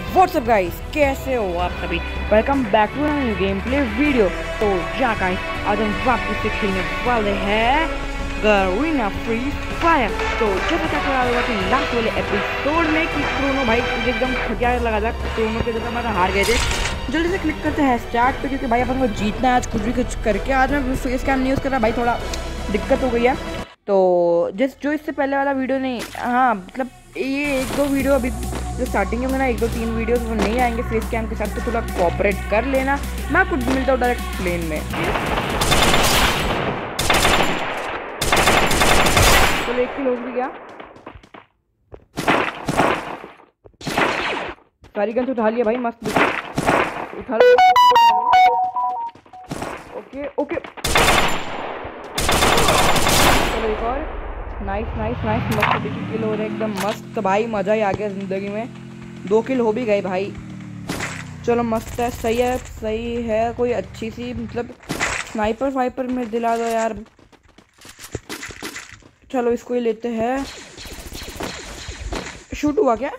WhatsApp guys, कैसे हो आप सभी। Welcome back to new game play video. तो या गाइस, आज हम वापस से खेलने वाले हैं गरीना फ्री फायर। तो जैसा क्या करा हुआ कि लास्ट वाले एपिसोड में कि क्रोनो भाई मुझे एकदम खटिया लगा था। क्रोनो के जगह मैं हार गए थे। जल्दी से क्लिक करते हैं स्टार्ट पे, क्योंकि भाई अपन को जीतना है आज कुछ भी कुछ करके। आज मैं फेस कैम नहीं यूज़ कर रहा भाई, थोड़ा दिक्कत हो गई है। तो जो इससे पहले वाला वीडियो नहीं, हाँ मतलब ये 1-2 वीडियो अभी जो स्टार्टिंग में ना 1-2-3 वीडियोस वो नहीं आएंगे फेस कैम के साथ, तो थोड़ा कोऑपरेट कर लेना। मैं कुछ मिलता हूँ डायरेक्ट प्लेन में। तो 1 किलो हो गया। सारी गन उठा लिया भाई, मस्त उठा लो। ओके ओके, चलो एक और। नाइस नाइस नाइस, मस्त। देखिए किल हो रहे एकदम मस्त भाई, मज़ा ही आ गया ज़िंदगी में। 2 किल हो भी गए भाई। चलो मस्त है, सही है। कोई अच्छी सी मतलब स्नाइपर वाइपर में दिला दो यार। चलो इसको ही लेते हैं। शूट हुआ क्या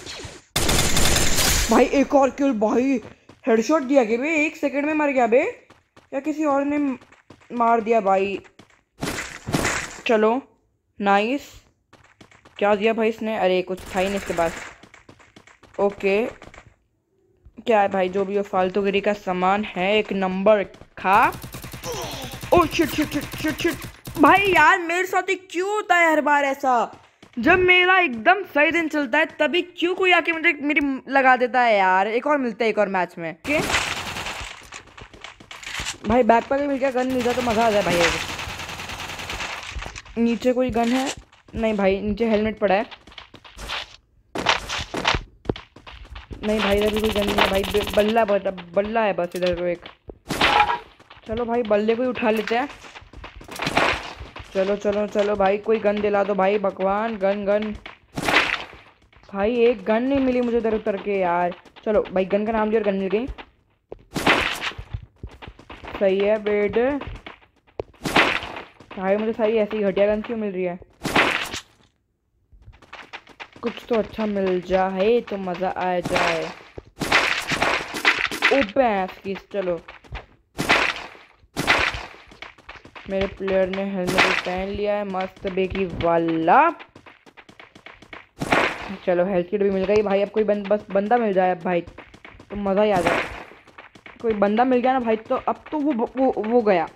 भाई? एक और किल भाई, हेडशॉट दिया क्या बे? 1 सेकंड में मर गया बे, या किसी और ने मार दिया भाई? चलो नाइस। क्या दिया भाई इसने? अरे कुछ था ही नहीं इसके पास। ओके, क्या है भाई? जो भी वो फालतूगिरी का सामान है, 1 नंबर खा। Oh shit shit shit shit shit भाई, यार मेरे साथ ही क्यों होता है हर बार ऐसा? जब मेरा एकदम सही दिन चलता है तभी क्यों कोई आके मुझे मेरी लगा देता है यार। एक और मिलता है एक और मैच में। ओके भाई, बैकपैक मिल गया, गन मिल जाए तो मजा आ जाए भाई। नीचे कोई गन है? नहीं भाई, नीचे हेलमेट पड़ा है। नहीं भाई, इधर भी कोई गन नहीं है भाई। बल्ला है बस इधर तो एक। चलो भाई बल्ले को ही उठा लेते हैं। चलो चलो चलो भाई, कोई गन दिला दो भाई भगवान। गन भाई, एक गन नहीं मिली मुझे इधर उतर के यार। चलो भाई, गन का नाम लिया और गन मिल गई। सही है बेड भाई, मुझे सारी ऐसी घटिया गन क्यों मिल रही है? कुछ तो अच्छा मिल जाए तो मज़ा आ जाए। ओ भैंस की। चलो मेरे प्लेयर ने हेलमेट पहन लिया है, मस्त बेकी वाला। चलो हेल्थ किट भी मिल गई भाई। अब कोई बस बंदा मिल जाए अब भाई तो मज़ा ही आ जाए। कोई बंदा मिल गया ना भाई, तो अब तो वो गया।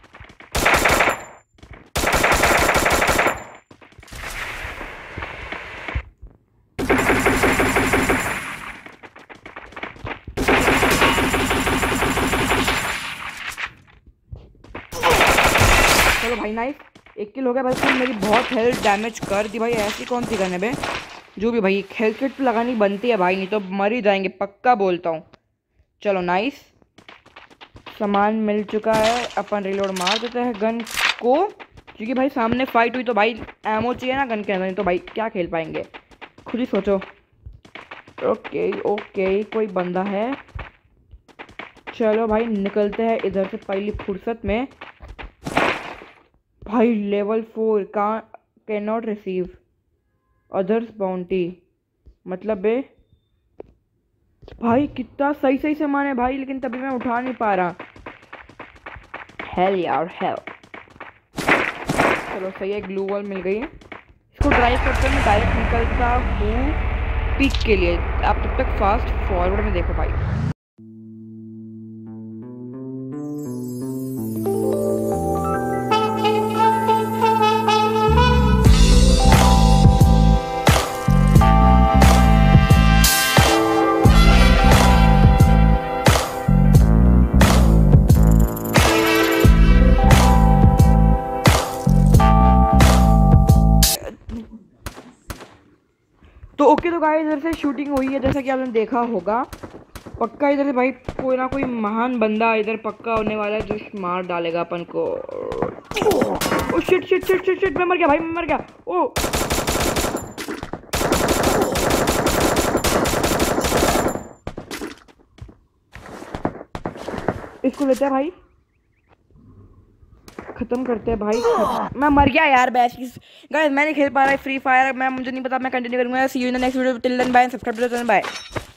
चलो भाई नाइस, 1 किल हो गया भाई। तुम मेरी बहुत हेल्थ डैमेज कर दी भाई। ऐसी कौन सी गन है बे? जो भी भाई, हेल्थ किट तो लगानी बनती है भाई, नहीं तो मर ही जाएंगे पक्का बोलता हूँ। चलो नाइस, सामान मिल चुका है। अपन रिलोड मार देते हैं गन को, क्योंकि भाई सामने फाइट हुई तो भाई एमो चाहिए ना गन के अंदर, नहीं तो भाई क्या खेल पाएंगे, खुद ही सोचो। ओके ओके, कोई बंदा है। चलो भाई निकलते हैं इधर से पहली फुर्सत में। भाई level 4 can not receive others bounty, मतलब बे भाई कितना सही सामान है भाई, लेकिन तभी मैं उठा नहीं पा रहा। हेल यार हेल। चलो सही है, ग्लू वॉल मिल गई है। इसको ड्राइव करते मैं डायरेक्ट निकलता हूँ पीक के लिए। आप तब तक फास्ट फॉरवर्ड में देखो भाई। तो ओके, तो गाइस इधर से शूटिंग हुई है जैसा कि आपने देखा होगा। पक्का इधर से भाई कोई ना कोई महान बंदा इधर पक्का होने वाला है जो मार डालेगा अपन को। Oh shit shit shit shit shit, मैं मर गया भाई, मैं मर गया। ओ इसको लेते हैं भाई, खत्म करते हैं भाई। मैं मर गया यार बैच। गाइस मैं नहीं खेल पा रहा है फ्री फायर। मुझे नहीं पता मैं कंटिन्यू करूंगा। See you in the next video, till then bye, subscribe to the channel, bye.